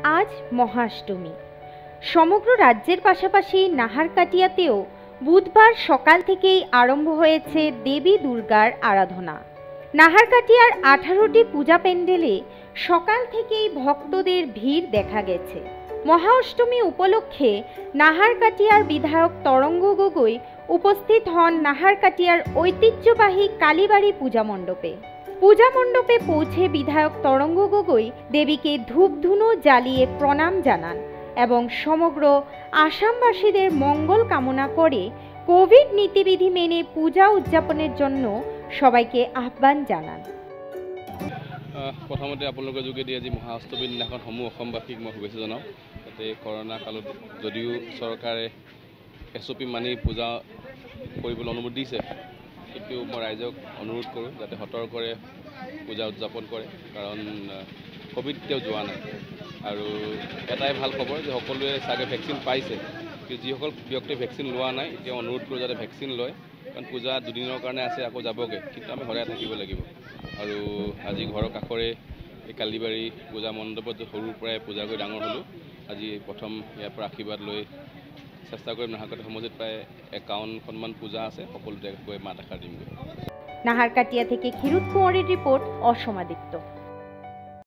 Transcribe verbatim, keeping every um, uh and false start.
আজ মহাষ্টমী। সমগ্র রাজ্যের পাশাপাশি নাহারকাটিয়াতেও বুধবার সকাল থেকেই আরম্ভ হয়েছে দেবী দুর্গার আরাধনা। নাহারকাটিয়ার আঠারোটি পূজা প্যান্ডেলে সকাল থেকেই ভক্তদের ভিড় দেখা গেছে। মহাষ্টমী উপলক্ষে নাহারকাটিয়ার বিধায়ক তরঙ্গ গগৈ উপস্থিত হন নাহারকাটিয়ার ঐতিহ্যবাহী কালীবাড়ি পূজা মণ্ডপে। পূজা মণ্ডপে পৌঁছে বিধায়ক তরঙ্গ গগৈ দেবীকে ধূপধুনো জ্বালিয়ে প্রণাম জানান এবং সমগ্র আসামবাসীদের মঙ্গল কামনা করে কোভিড নীতিবিধি মেনে পূজা উদযাপনের জন্য সবাইকে আহ্বান জানান। প্ৰথমতে আপোনালোকৰ যোগেদি আজি মহাষ্টমীৰ দিনাখন সমূহ অসমবাসীক মই শুভেচ্ছা জনাওঁ। যাতে কৰোণা কালত যদিও চৰকাৰে এছ অ' পি মানি পূজা কৰিবলৈ অনুমতি দিছে, কিন্তু মই ৰাইজক অনুৰোধ কৰোঁ যাতে সতৰ্কৰে পূজা উদযাপন কৰে, কাৰণ কোভিড তেওঁ যোৱা নাই। আৰু এটাই ভাল খবৰ যে সকলোৱে চাগে ভেকচিন পাইছে, কিন্তু যিসকল ব্যক্তিয়ে ভেকচিন লোৱা নাই তেওঁ অনুৰোধ কৰোঁ যাতে ভেকচিন লয়, কাৰণ পূজা দুদিনৰ কাৰণে আছে, আকৌ যাবগৈ, কিন্তু আমি সদায় থাকিব লাগিব। আৰু আজি ঘৰৰ কাষৰে এই কালীবাড়ী পূজা মণ্ডপত সৰুৰ পৰাই পূজা কৰি ডাঙৰ হ'লোঁ। আজি প্ৰথম ইয়াৰ পৰা আশীৰ্বাদ লৈ চেষ্টা কৰিম। নাহাৰকাটিয়া সমষ্টিত প্ৰায় একাৱন্নখনমান পূজা আছে, সকলোতে গৈ মাত এষাৰ দিমগৈ। নাহারকাটিয়া থেকে ক্ষীরোদ কুঁৱৰীৰ রিপোর্ট, অসম আদিত্য।